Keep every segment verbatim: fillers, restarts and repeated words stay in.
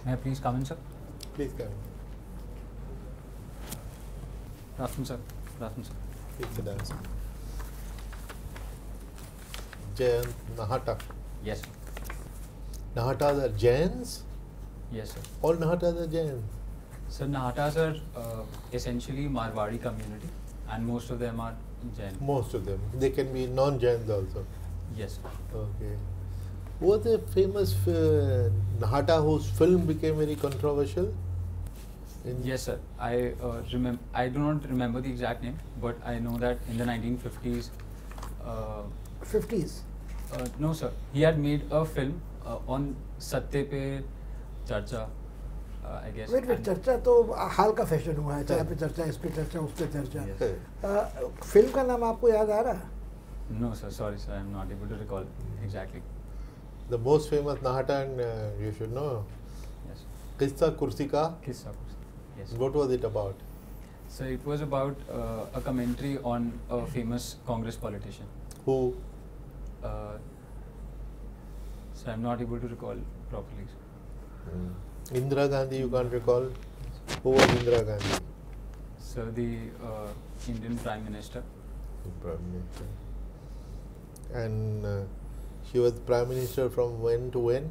May I please come in, sir? Please come in. Good afternoon, sir. Good afternoon, sir. Please sit down, sir. Jayant Nahata. Yes, sir. Nahatas are Jains? Yes, sir. All Nahatas are Jains. So Nahatas are uh, essentially Marwari community, and most of them are Jain. Most of them. They can be non-Jains also. Yes, sir. Okay. Was a famous uh, Nahata whose film became very controversial? In Yes, sir. I uh, remember. I do not remember the exact name, but I know that in the nineteen fifties. Uh, fifties. uh, no, sir. He had made a film uh, on Satya pe Charcha. Uh, I guess. Wait wait and- चर्चा तो हाल का fashion हुआ है, चाय पे चर्चा, इस पे चर्चा, उस पे चर्चा। Yes. Uh, फिल्म का नाम आपको याद आ रहा? No, sir. Sorry, sir. I am not able to recall exactly. the most famous Nahata, and uh, you should know, Yes. Qissa Kursi Ka. Kissa. Yes. What was it about? So it was about uh, a commentary on a famous Congress politician. Who? Uh, so I'm not able to recall properly. Hmm. Indira Gandhi, you can't recall? Who was Indira Gandhi? So the uh, Indian Prime Minister. The Prime Minister. And uh, she was Prime Minister from when to when?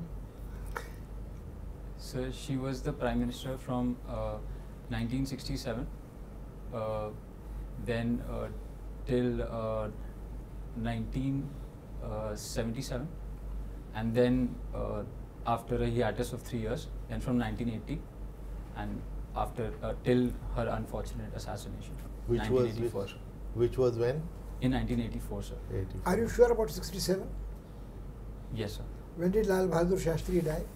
So she was the Prime Minister from uh, nineteen sixty-seven, uh, then uh, till uh, nineteen seventy-seven, and then uh, after a hiatus of three years, then from nineteen eighty, and after uh, till her unfortunate assassination. Which was nineteen eighty-four. which, which was when? In nineteen eighty-four, sir. eighty-four. Are you sure about sixty-seven? Yes, sir. When did Lal Bahadur Shastri die?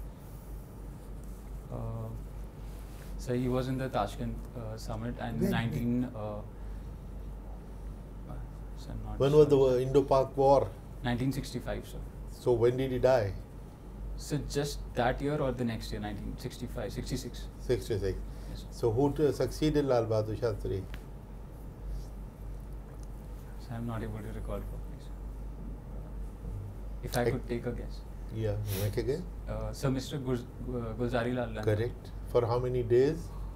Uh, so he was in the Tashkent uh, summit and When- nineteen. Uh, so I'm not When sure. was the uh, Indo-Pak War? nineteen sixty-five, sir. So when did he die? So just that year or the next year, nineteen sixty-five, sixty-six. sixty-six. Yes, sir. So who t- succeeded Lal Bahadur Shastri? So I'm not able to recall properly, sir. If I I- could take a guess. Yeah, make a guess. Uh, so Mister Guz- Gu- Gulzari Lal Nanda. Correct. For how many days?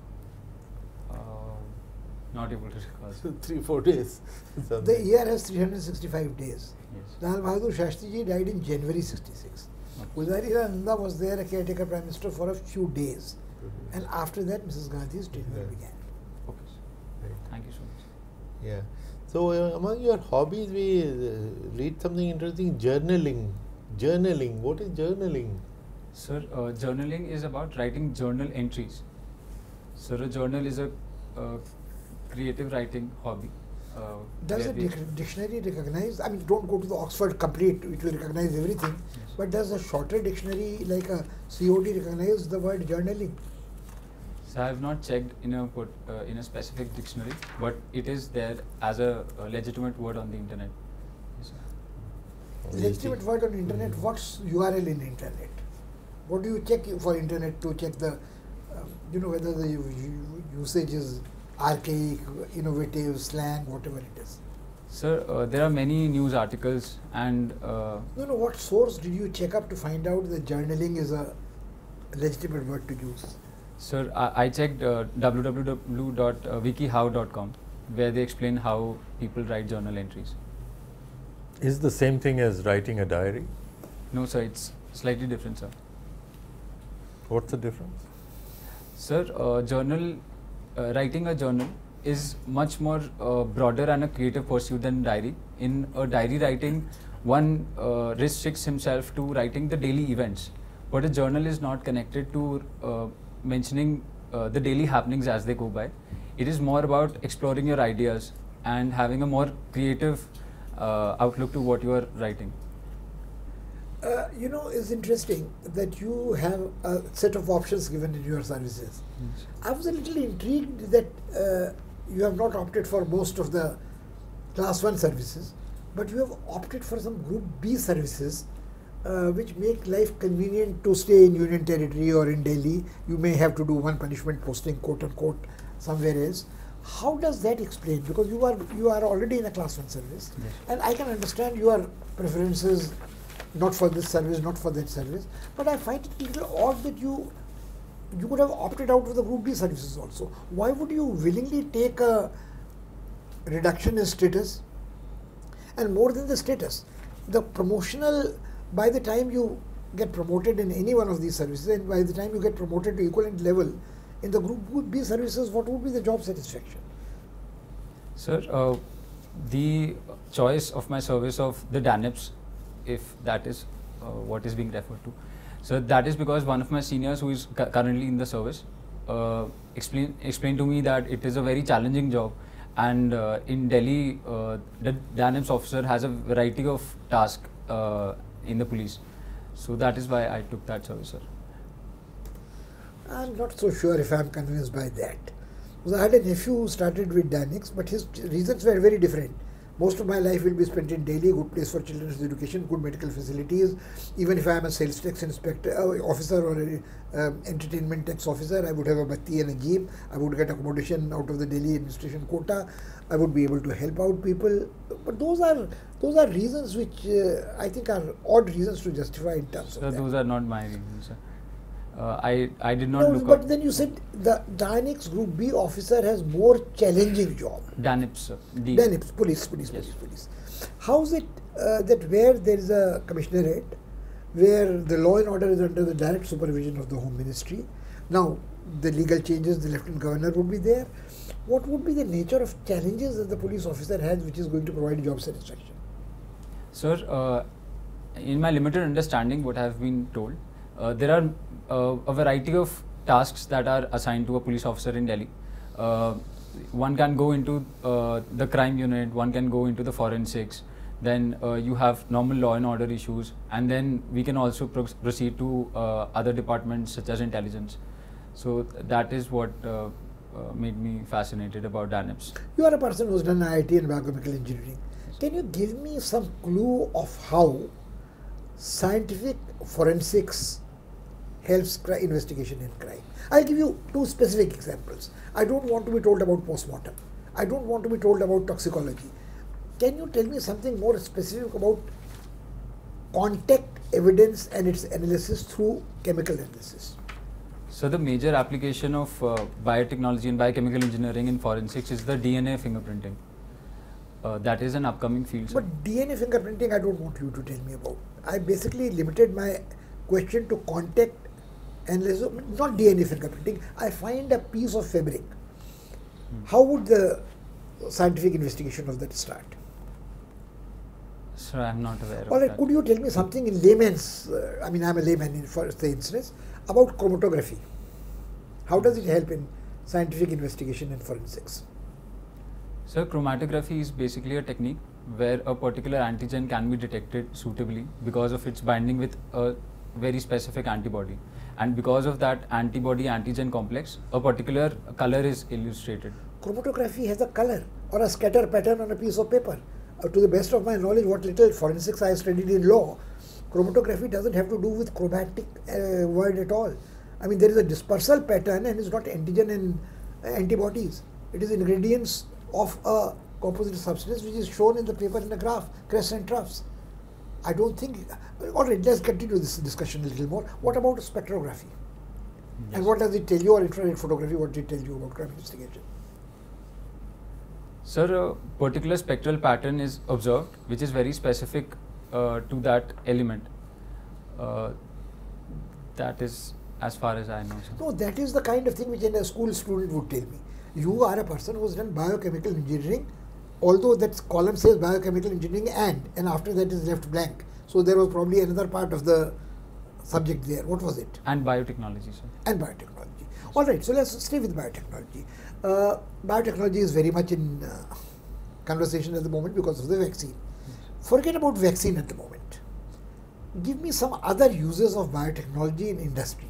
Uh, not able to recall, sir. Three, four days. The Something. year has three hundred sixty-five days. Yes. Lal Bahadur Shastri ji died in January sixty-six. Okay. Gulzari Lal Nanda was there, a caretaker prime minister, for a few days. And after that, Missus Gandhi's tenure Yeah. began. Okay, sir. Right. Thank you so much. Yeah. So uh, among your hobbies, we uh, read something interesting. Journaling. Journaling. What is journaling? Sir, uh, journaling is about writing journal entries. Sir, a journal is a uh, creative writing hobby. Uh, Does where the we- dic- dictionary recognize, I mean, don't go to the Oxford complete, it will recognize everything, Yes. but does a shorter dictionary like a C O D recognize the word journaling? So I have not checked in a put, uh, in a specific dictionary, but it is there as a, a legitimate word on the internet. Yes, sir. Legitimate word on internet, Mhm. what's U R L in internet? What do you check for internet to check the, um, you know, whether the u- u- usage is archaic, innovative, slang, whatever it is? Sir, uh, there are many news articles and uh, No, no, what source did you check up to find out that journaling is a legitimate word to use? sir, I, I checked uh, w w w dot wikihow dot com where they explain how people write journal entries. Is the same thing as writing a diary? No, sir, it's slightly different, sir. What's the difference? Sir, uh, journal, uh, writing a journal is much more uh, broader and a creative pursuit than diary. In a diary writing, one uh, restricts himself to writing the daily events, but a journal is not connected to uh, mentioning uh, the daily happenings as they go by. It is more about exploring your ideas and having a more creative uh, outlook to what you are writing. Uh, you know, it's interesting that you have a set of options given in your services. I was a little intrigued that uh, you have not opted for most of the class one services, but you have opted for some group B services uh, which make life convenient to stay in Union Territory or in Delhi. You may have to do one punishment posting, quote unquote, somewhere else. How does that explain? Because you are you are already in a class one service, Yes. and I can understand your preferences, not for this service, not for that service. But I find it a little odd that you you could have opted out of the Group D services also. Why would you willingly take a reduction in status? And more than the status, the promotional, by the time you get promoted in any one of these services, and by the time you get promoted to equivalent level in the Group B services, what would be the job satisfaction? Sir, uh, the choice of my service of the DANIPS, if that is uh, what is being referred to. So that is because one of my seniors who is cu currently in the service uh, explain, explained to me that it is a very challenging job, and uh, in Delhi uh, the DANIPS officer has a variety of tasks uh, in the police. So that is why I took that service, sir. I'm not so sure if I'm convinced by that. Because I had a nephew who started with DANIPS, but his reasons were very different. Most of my life will be spent in Delhi, good place for children's education, good medical facilities. Even if I am a sales tax inspector, uh, officer or a um, entertainment tax officer, I would have a batti and a jeep. I would get accommodation out of the Delhi administration quota. I would be able to help out people. But those are those are reasons which uh, I think are odd reasons to justify in terms Sir, of that. those are not my reasons, sir. Uh, I, I did not No, look but up then you said the DANIPS Group B officer has more challenging job. DANIPS, sir. D. DANIPS, police, police, Yes. police, police. How is it uh, that where there is a commissionerate, where the law and order is under the direct supervision of the Home Ministry, now the legal changes, the Lieutenant Governor would be there, what would be the nature of challenges that the police officer has which is going to provide job satisfaction? Sir, uh, in my limited understanding, what I have been told, uh, there are uh, a variety of tasks that are assigned to a police officer in Delhi. Uh, one can go into uh, the crime unit, one can go into the forensics, then uh, you have normal law and order issues, and then we can also pro proceed to uh, other departments such as intelligence. So th that is what uh, uh, made me fascinated about DANIPS. You are a person who has done I I T and biochemical engineering. Can you give me some clue of how scientific forensics helps cri investigation in crime? I'll give you two specific examples. I don't want to be told about postmortem. I don't want to be told about toxicology. Can you tell me something more specific about contact evidence and its analysis through chemical analysis? So the major application of uh, biotechnology and biochemical engineering in forensics is the D N A fingerprinting. Uh, that is an upcoming field, sir. But D N A fingerprinting I don't want you to tell me about. I basically limited my question to contact analysis, not D N A fingerprinting. I find a piece of fabric. Hmm. How would the scientific investigation of that start? Sir, I am not aware All of right, that. could you tell me something in layman's, uh, I mean I am a layman in, for the instance, about chromatography? How does it help in scientific investigation and forensics? So chromatography is basically a technique where a particular antigen can be detected suitably because of its binding with a very specific antibody, and because of that antibody antigen complex a particular color is illustrated. Chromatography has a color or a scatter pattern on a piece of paper. Uh, to the best of my knowledge, what little forensics I studied in law, chromatography doesn't have to do with chromatic uh, word at all. I mean, there is a dispersal pattern and it's not antigen and uh, antibodies. It is ingredients of a composite substance which is shown in the paper in the graph, crests and troughs. I don't think, all right, let's continue this discussion a little more. What about spectrography? Yes. And what does it tell you, or infrared photography, what does it tell you about crime investigation? Sir, a particular spectral pattern is observed which is very specific uh, to that element. Uh, that is as far as I know, sir. No, that is the kind of thing which a school student would tell me. You are a person who has done biochemical engineering, although that column says biochemical engineering and, and after that is left blank. So there was probably another part of the subject there. What was it? And biotechnology, sir. And biotechnology. All right, so let's stay with biotechnology. Uh, biotechnology is very much in uh, conversation at the moment because of the vaccine. Forget about vaccine at the moment. Give me some other uses of biotechnology in industry.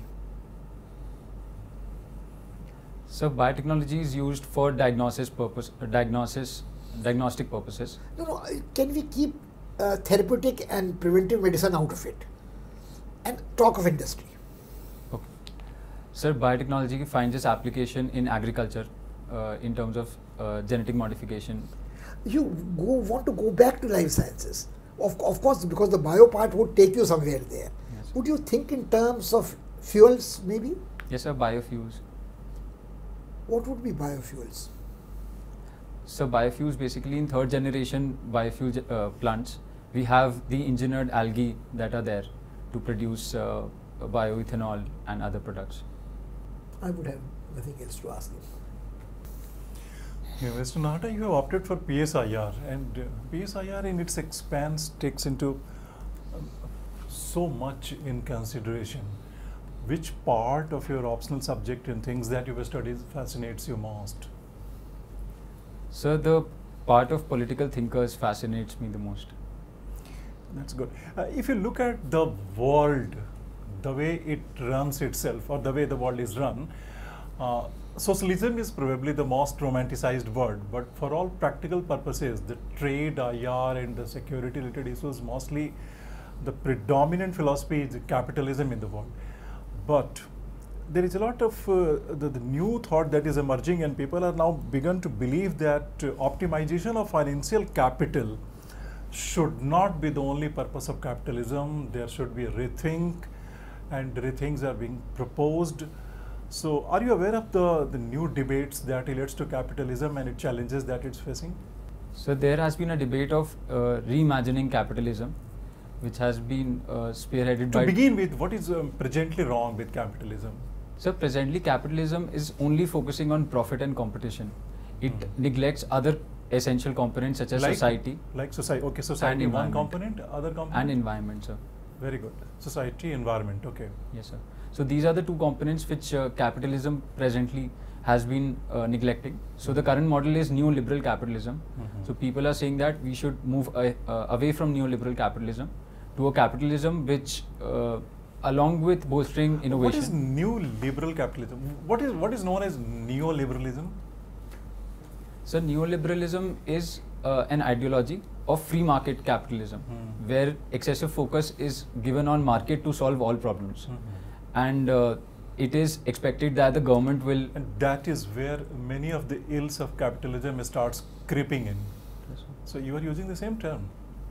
So biotechnology is used for diagnosis purpose, uh, diagnosis, diagnostic purposes. No, no, can we keep uh, therapeutic and preventive medicine out of it and talk of industry? Okay. Sir, biotechnology finds its application in agriculture uh, in terms of uh, genetic modification. You go, want to go back to life sciences. Of, of course, because the bio part would take you somewhere there. Yes. Would you think in terms of fuels maybe? Yes, sir, biofuels. What would be biofuels? So biofuels, basically in third generation biofuel uh, plants, we have the engineered algae that are there to produce uh, bioethanol and other products. I would have nothing else to ask him. Yeah, Mister Nahata, you have opted for P S I R, and uh, P S I R in its expanse takes into um, so much in consideration. Which part of your optional subject and things that you have studied fascinates you most? So the part of political thinkers fascinates me the most. That's good. Uh, if you look at the world, the way it runs itself, or the way the world is run, uh, socialism is probably the most romanticized word, but for all practical purposes, the trade, I R, and the security related issues, mostly the predominant philosophy is capitalism in the world. But there is a lot of uh, the, the new thought that is emerging, and people are now begun to believe that uh, optimization of financial capital should not be the only purpose of capitalism. There should be a rethink, and rethinks are being proposed. So are you aware of the, the new debates that relates to capitalism and its challenges that it's facing? So there has been a debate of uh, reimagining capitalism, which has been uh, spearheaded To by... begin with, what is um, presently wrong with capitalism? So presently capitalism is only focusing on profit and competition. It Mhm. neglects other essential components such as Like- society Like society, okay, society one environment. component, other component? and environment, sir. Very good. Society, environment, okay. Yes, sir. So these are the two components which uh, capitalism presently has been uh, neglecting. So the current model is neoliberal capitalism. Mhm. So people are saying that we should move uh, uh, away from neoliberal capitalism to a capitalism which, uh, along with bolstering innovation. What is new liberal capitalism? What is what is known as neoliberalism? So neoliberalism is uh, an ideology of free market capitalism, Hmm. where excessive focus is given on market to solve all problems, Mhm. and uh, it is expected that the government will. And that is where many of the ills of capitalism starts creeping in. So you are using the same term.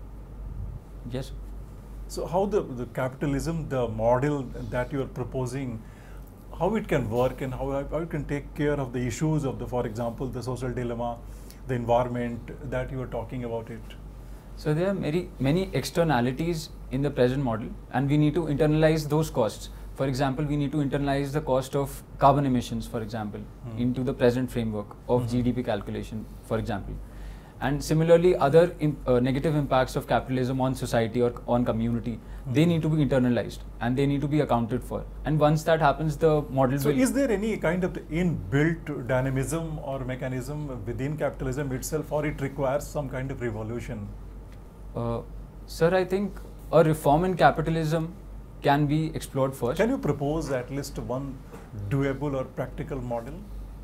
Yes. So how the, the capitalism, the model that you are proposing, how it can work and how, how it can take care of the issues of the, for example, the social dilemma, the environment that you are talking about it. So there are many many externalities in the present model, and we need to internalize those costs. For example, we need to internalize the cost of carbon emissions, for example, Hmm. into the present framework of Mhm. G D P calculation, for example. And similarly, other im- uh, negative impacts of capitalism on society or on community, they Mhm. need to be internalized and they need to be accounted for. And once that happens, the model So will. is there any kind of the inbuilt dynamism or mechanism within capitalism itself, or it requires some kind of revolution? Uh, sir, I think a reform in capitalism can be explored first. Can you propose at least one doable or practical model?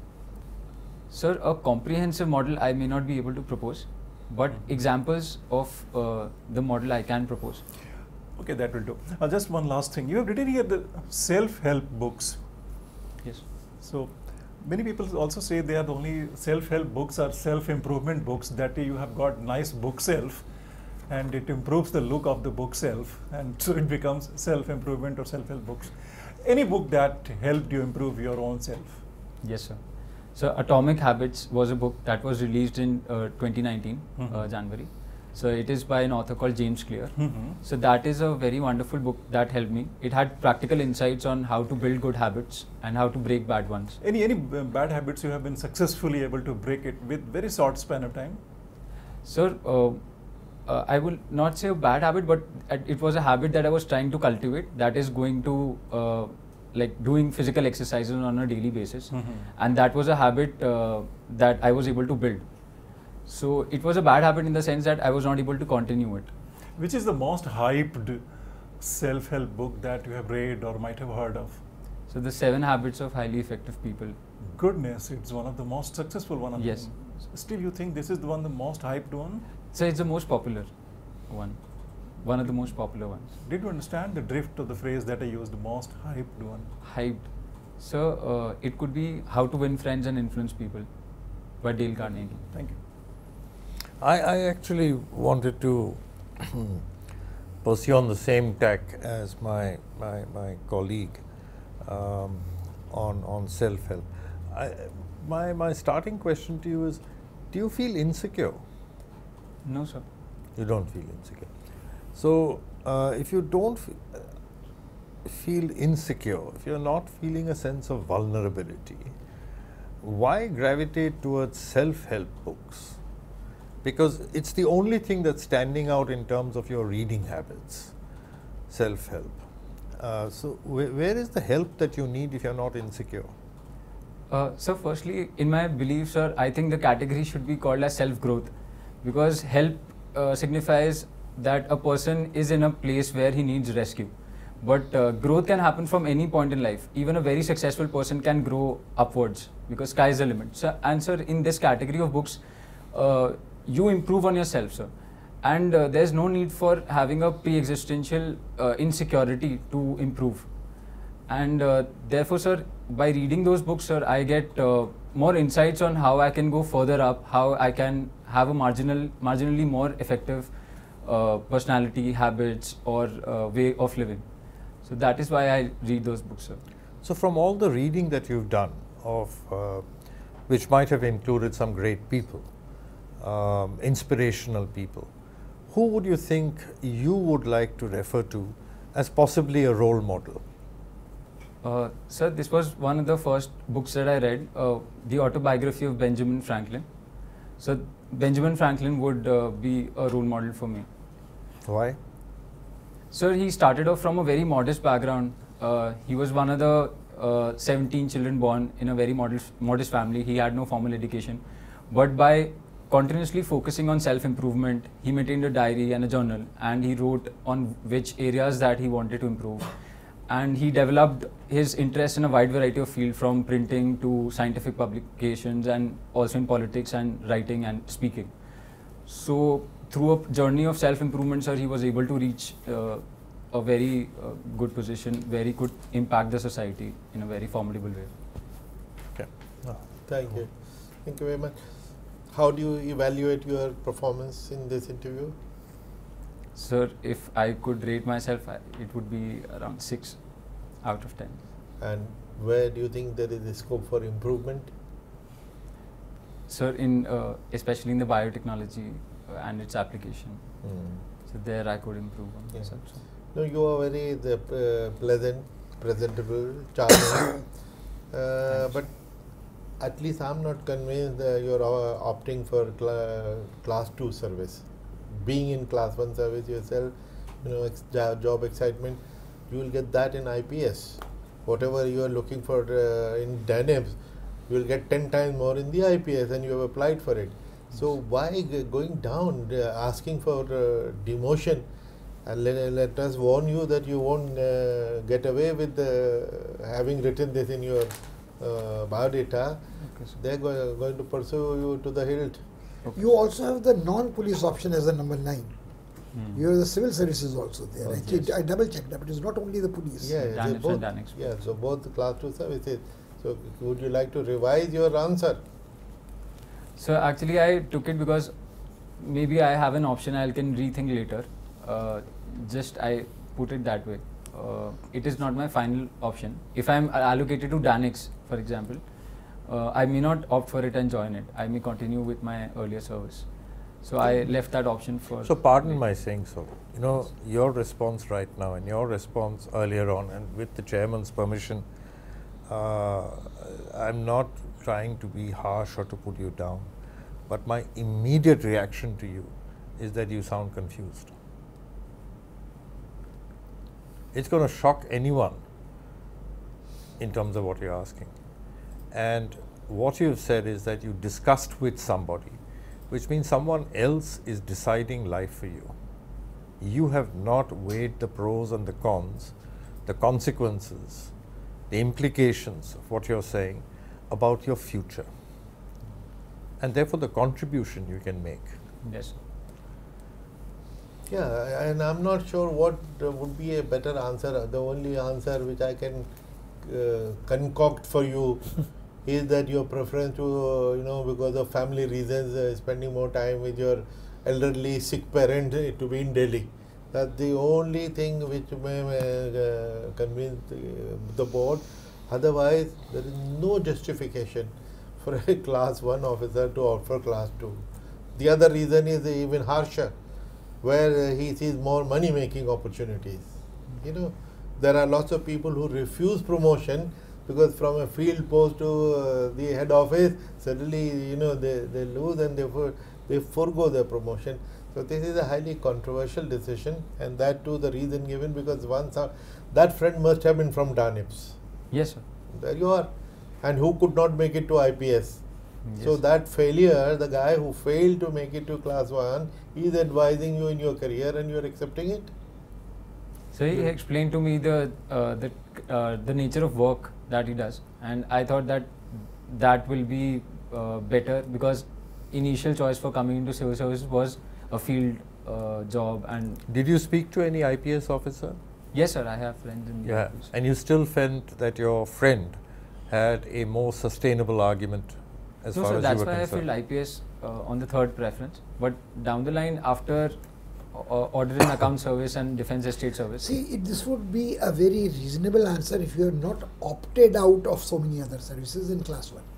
Sir, a comprehensive model I may not be able to propose, but Mhm. examples of uh, the model I can propose. Okay, that will do. Uh, just one last thing. You have written here the self-help books. Yes. So many people also say they are the only self-help books or self-improvement books, that you have got nice bookshelf and it improves the look of the bookshelf, and so it becomes self-improvement or self-help books. Any book that helped you improve your own self? Yes, sir. So Atomic Habits was a book that was released in uh, twenty nineteen, uh, Mhm. January. So it is by an author called James Clear. Mm-hmm. So that is a very wonderful book that helped me. It had practical insights on how to build good habits and how to break bad ones. Any any b- bad habits you have been successfully able to break it with very short span of time? Sir, uh, uh, I will not say a bad habit, but it it was a habit that I was trying to cultivate. That is going to uh, like doing physical exercises on a daily basis, Mhm. and that was a habit uh, that I was able to build. So it was a bad habit in the sense that I was not able to continue it. Which is the most hyped self-help book that you have read or might have heard of? So the Seven Habits of Highly Effective People. Goodness, it's one of the most successful one. of Yes. them. Still, you think this is the one, the most hyped one? So it's the most popular one, one of the most popular ones. Did you understand the drift of the phrase that I used, most hyped one? Hyped. So uh, it could be How to Win Friends and Influence People by Dale Carnegie. Thank you. I, I actually wanted to pursue on the same tack as my, my, my colleague. Um, on, on self-help. I, my, my starting question to you is, do you feel insecure? No, sir. You don't feel insecure. So, uh, if you don't f feel insecure, if you're not feeling a sense of vulnerability, why gravitate towards self-help books? Because it's the only thing that's standing out in terms of your reading habits, self-help. Uh, so, wh where is the help that you need if you're not insecure? Uh, so firstly, in my belief, sir, I think the category should be called as self-growth, because help uh, signifies that a person is in a place where he needs rescue. But uh, growth can happen from any point in life. Even a very successful person can grow upwards, because sky is the limit. So, and sir, in this category of books, uh, you improve on yourself, sir. And uh, there's no need for having a pre-existential uh, insecurity to improve. And uh, therefore, sir, by reading those books, sir, I get uh, more insights on how I can go further up, how I can have a marginal, marginally more effective uh, personality, habits, or uh, way of living. So that is why I read those books, sir. So, from all the reading that you've done, of uh, which might have included some great people, um, inspirational people, who would you think you would like to refer to as possibly a role model? Uh, sir, this was one of the first books that I read, uh, the autobiography of Benjamin Franklin. So Benjamin Franklin would uh, be a role model for me. Why? Sir, he started off from a very modest background. Uh, he was one of the uh, seventeen children born in a very modest, modest family. He had no formal education. But by continuously focusing on self-improvement, he maintained a diary and a journal, and he wrote on which areas that he wanted to improve. And he developed his interest in a wide variety of fields, from printing to scientific publications, and also in politics and writing and speaking. So through a journey of self-improvement, sir, he was able to reach uh, a very uh, good position where he could impact the society in a very formidable way. Okay. Oh. Thank you. Thank you very much. How do you evaluate your performance in this interview? Sir, if I could rate myself, I, it would be around six out of ten. And where do you think there is a scope for improvement? Sir, in uh, especially in the biotechnology uh, and its application. Mm. So there I could improve on Yeah. myself. sir. No, you are very the, uh, pleasant, presentable, charming. uh, but at least I'm not convinced that you're uh, opting for cl class two service. Being in class one service yourself, you know, ex job excitement, you will get that in I P S. Whatever you are looking for uh, in Dyneps, you will get ten times more in the I P S, and you have applied for it. So why g going down, uh, asking for uh, demotion? And let, let us warn you that you won't uh, get away with uh, having written this in your uh, biodata. Okay, sir. They are go going to pursue you to the hilt. Okay. You also have the non-police option as a number nine. Hmm. You have the civil services also there. Oh, I, yes. I double checked that, but it's not only the police. Yeah, Dyneps they and both, Dynex. yeah, so both class two services. So would you like to revise your answer? So actually I took it because maybe I have an option I can rethink later. Uh, just I put it that way. Uh, it is not my final option. If I am allocated to Dynex, for example, uh, I may not opt for it and join it. I may continue with my earlier service. So I left that option for. So pardon my saying so. You know, your response right now and your response earlier on, and with the chairman's permission, uh, I'm not trying to be harsh or to put you down, but my immediate reaction to you is that you sound confused. It's going to shock anyone in terms of what you're asking. And what you've said is that you discussed with somebody, which means someone else is deciding life for you. You have not weighed the pros and the cons, the consequences, the implications of what you're saying about your future, and therefore the contribution you can make. Yes. Yeah, and I'm not sure what uh, would be a better answer. The only answer which I can uh, concoct for you is that your preference to, uh, you know, because of family reasons, uh, spending more time with your elderly sick parent uh, to be in Delhi. That's the only thing which may uh, convince uh, the board. Otherwise, there is no justification for a class one officer to offer class two. The other reason is even harsher, where uh, he sees more money making opportunities. You know, there are lots of people who refuse promotion because from a field post to uh, the head office, suddenly, you know, they, they lose and therefore they forego their promotion. So this is a highly controversial decision, and that too the reason given because once uh, that friend must have been from DANIPS. Yes, sir. There you are. And who could not make it to I P S? Yes, So sir. that failure, the guy who failed to make it to class one, is advising you in your career and you are accepting it. So he explained to me the uh, the uh, the nature of work that he does, and I thought that that will be uh, better because initial choice for coming into civil service was a field uh, job. And Did you speak to any I P S officer? yes, sir, I have friends in the Yeah. office. And you still felt that your friend had a more sustainable argument as No, far sir, as that's you were why I concerned? feel I P S uh, on the third preference. But down the line, after uh, audit and account service and defense estate service, See, it, this would be a very reasonable answer if you are not opted out of so many other services in class one.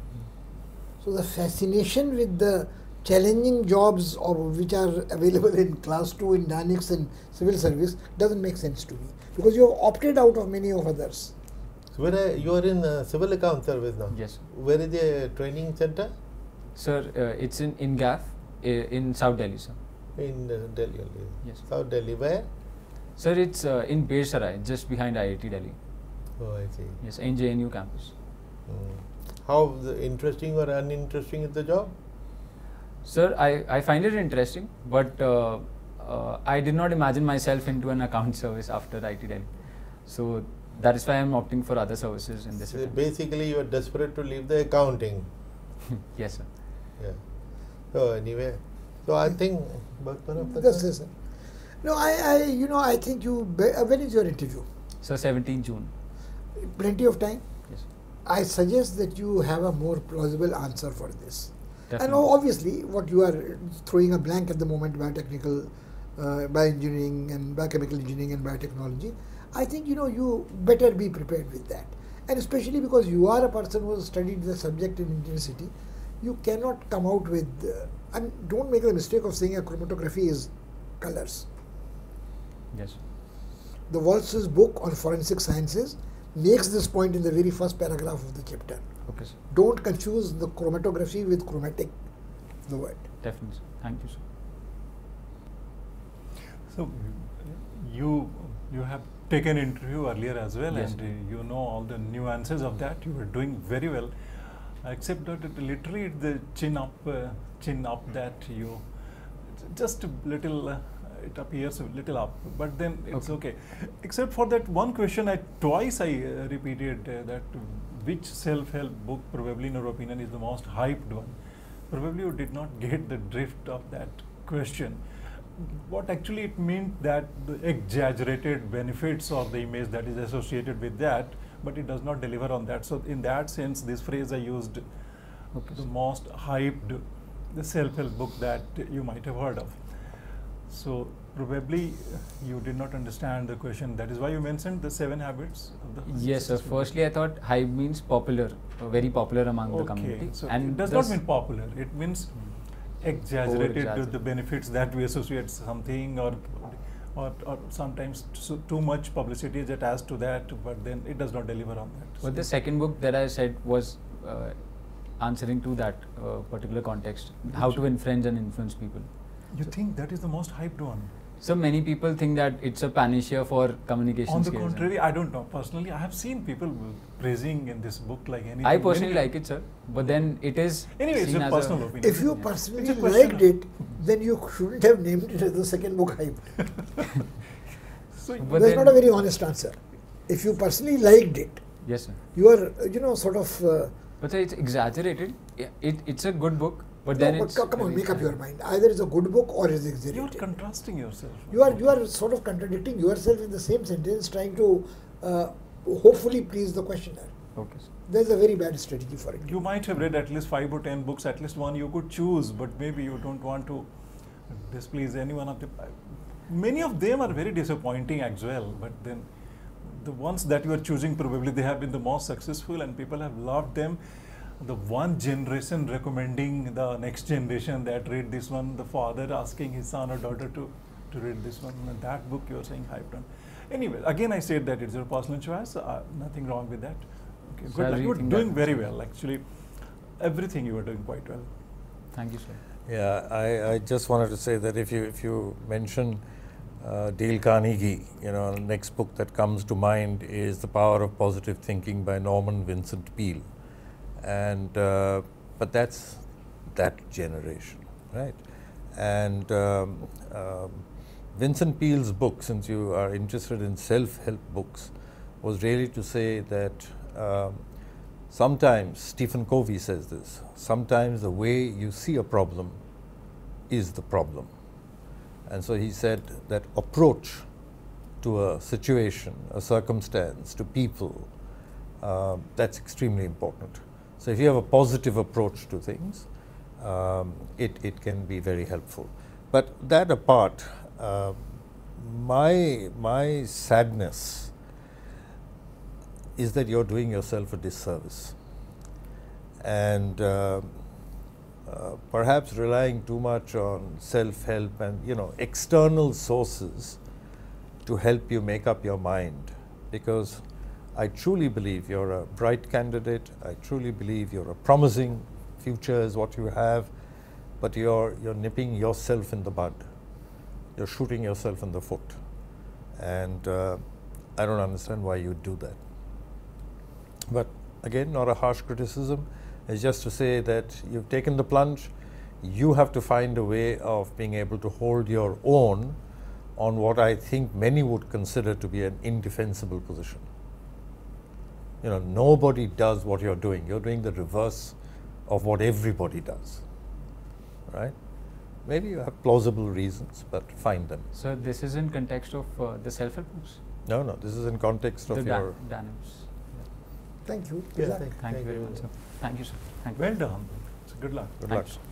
So the fascination with the challenging jobs of which are available in class two in DANIPS and civil service doesn't make sense to me because you have opted out of many of others. So where are, you are in uh, civil account service now? yes, sir. Where is the training center? Sir, uh, it's in in G A F uh, in South Delhi, sir. In uh, Delhi only. Yes. South Delhi. Where? Sir, it's uh, in Bir Sarai, just behind I I T Delhi. Oh, I see. Yes, in J N U campus. Mm. How the interesting or uninteresting is the job? Sir, I, I find it interesting, but uh, uh, I did not imagine myself into an account service after I I T Delhi. So that is why I am opting for other services in this So attempt. basically, you are desperate to leave the accounting. Yes, sir. Yeah. So anyway, so I think. But That's it, sir. No, I, I, you know, I think you. Be, uh, when is your interview? So seventeenth June. Plenty of time. Yes. I suggest that you have a more plausible answer for this. And Definitely. obviously, what you are throwing a blank at the moment, biotechnical, uh, bioengineering and biochemical engineering and biotechnology, I think, you know, you better be prepared with that. And especially because you are a person who has studied the subject in intensity, you cannot come out with, uh, and don't make the mistake of saying a chromatography is colors. Yes. The Walsh's book on forensic sciences makes this point in the very first paragraph of the chapter. Okay, sir. Don't confuse the chromatography with chromatic, the word. Definitely, sir. Thank you, sir. So you you have taken interview earlier as well, Yes. and uh, you know all the nuances of that. You were doing very well, except that it literally the chin up, uh, chin up that you just a little. Uh, it appears a little up, but then it's okay. Okay. Except for that one question, I twice I uh, repeated uh, that which self-help book, probably in your opinion, is the most hyped one. Probably you did not get the drift of that question. What actually it meant that the exaggerated benefits of the image that is associated with that, but it does not deliver on that. So in that sense, this phrase I used, Okay, the sir. most hyped, the self-help book that you might have heard of. So probably you did not understand the question. That is why you mentioned the seven habits of the Yes, sir. successful Firstly, I thought hype means popular, uh, very popular among the Okay, community. so and it does thus- not mean popular. It means exaggerated Over-exaggerated. the benefits that we associate something, or or, or sometimes so too much publicity is attached to that, but then it does not deliver on that. But the second book that I said was uh, answering to that uh, particular context, how to influence and influence people. You think that is the most hyped one? So many people think that it's a panacea for communication On the skills. and- contrary, I don't know. Personally, I have seen people praising in this book like anything. I personally Many- like it, sir. But then it is Anyway, it's seen a as personal a, opinion. If you Yeah. personally It's a question liked of- it, then you shouldn't have named it as the second book hype. So But That's then- not a very honest answer. If you personally liked it, yes, sir. you are, uh, you know, sort of. Uh, But sir, it's exaggerated. Yeah, It, it's a good book, but no, then but it's co- come on, very make up your exaggerated. mind. Either it's a good book or it's you are exaggerated. contrasting yourself. You are you are sort of contradicting yourself in the same sentence, trying to uh, hopefully please the questioner. Okay, sir. There's a very bad strategy for it. You might have read at least five or ten books, at least one you could choose, but maybe you don't want to displease any one of the. Many of them are very disappointing as well, but then the ones that you are choosing, probably they have been the most successful and people have loved them. The one generation recommending the next generation that read this one, the father asking his son or daughter to, to read this one, and that book you are saying hyped on. Anyway, again I said that it's your personal choice, uh, nothing wrong with that. Okay, So good I luck. You are rethink doing that. very well, actually. Everything you are doing quite well. Thank you, sir. Yeah, I, I just wanted to say that if you if you mention uh, Dale Carnegie, you know, the next book that comes to mind is The Power of Positive Thinking by Norman Vincent Peale. And uh, but that's that generation, right? And um, um, Vincent Peale's book, since you are interested in self-help books, was really to say that um, sometimes, Stephen Covey says this, sometimes the way you see a problem is the problem. And so he said that approach to a situation, a circumstance, to people, uh, that's extremely important. So if you have a positive approach to things, um, it, it can be very helpful. But that apart, uh, my, my sadness is that you're doing yourself a disservice. And uh, uh, perhaps relying too much on self-help and, you know, external sources to help you make up your mind. Because I truly believe you're a bright candidate. I truly believe you're a promising future is what you have, but you're, you're nipping yourself in the bud. You're shooting yourself in the foot. And uh, I don't understand why you'd do that. But again, not a harsh criticism. It's just to say that you've taken the plunge. You have to find a way of being able to hold your own on what I think many would consider to be an indefensible position. You know, nobody does what you're doing. You're doing the reverse of what everybody does, right? Maybe you have plausible reasons, but find them. So this is in context of uh, the self-help books? No, no, this is in context of the your... Dan- Danims. Thank you. Yeah, Good luck. thank, Thank you very much, sir. Thank you, sir. Thank you. Well done. So good luck. Good Thank luck. you, sir.